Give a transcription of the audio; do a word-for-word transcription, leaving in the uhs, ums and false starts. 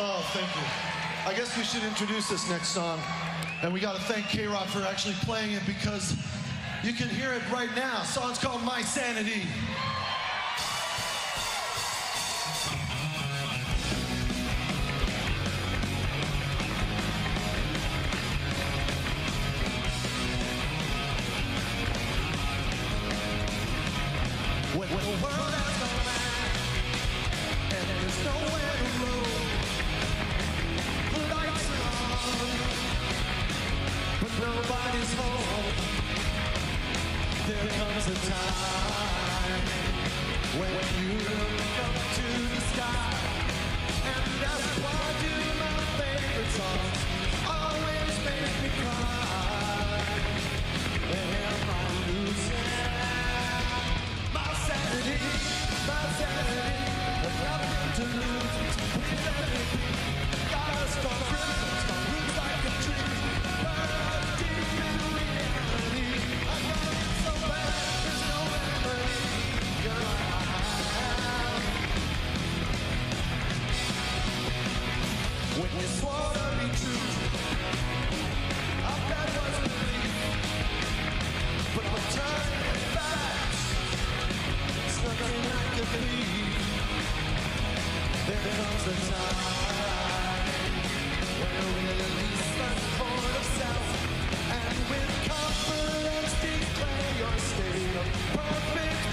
Oh, thank you. I guess we should introduce this next song. And we got to thank K-Rock for actually playing it because you can hear it right now. The song's called My Sanity. When, when the world has gone mad and there's nowhere to go, the lights are on, but nobody's home. There comes a time when you look up to the sky, and that's why I do my favorite songs always make me cry. Am I losing my sanity, my sanity? I've nothing to lose. Please let me be. Got a strong rhythm, strong roots like a tree. Burn deep in reality. I got it so bad, there's no remedy. You're right. When you swore to be true, I bet was belief. But when turning back, it's nothing I can believe. There comes a time when we release the thought of self, and with confidence declare your state of perfect